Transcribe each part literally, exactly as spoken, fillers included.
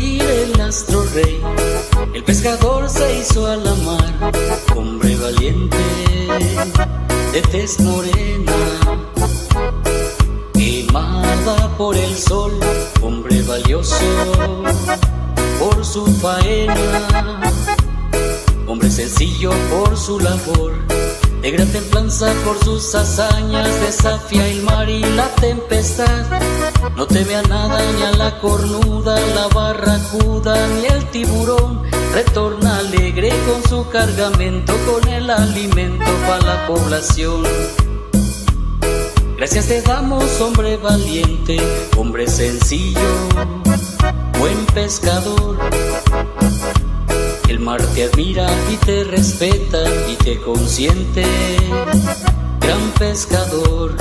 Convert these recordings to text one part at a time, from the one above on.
salir el astro rey, el pescador se hizo a la mar, hombre valiente, de tez morena, quemada por el sol, hombre valioso por su faena, hombre sencillo por su labor, de gran templanza por sus hazañas, desafía el mar y la tempestad, no teme a nada, ni a la cornuda, la barracuda, ni el tiburón, retorna alegre con su cargamento, con el alimento para la población. Gracias te damos, hombre valiente, hombre sencillo, buen pescador. El mar te admira y te respeta y te consiente, gran pescador.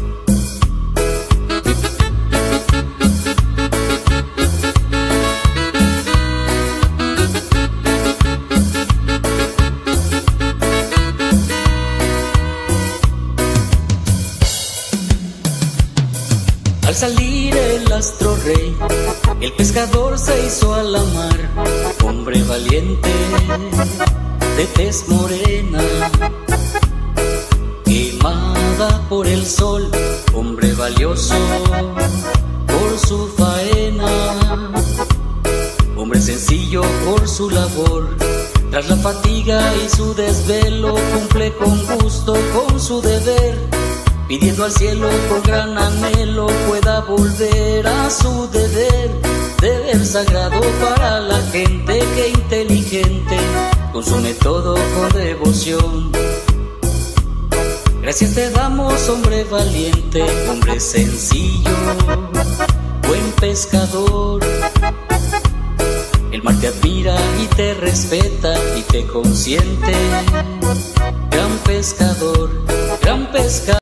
Al salir el astro rey, el pescador se hizo a la mar, hombre valiente, de tez morena, quemada por el sol, hombre valioso por su faena, hombre sencillo por su labor, tras la fatiga y su desvelo, cumple con gusto con su deber, pidiendo al cielo con gran anhelo pueda volver a su deber, deber sagrado para la gente que inteligente consume todo con devoción. Gracias te damos, hombre valiente, hombre sencillo, buen pescador. El mar te admira y te respeta y te consiente, gran pescador, gran pescador.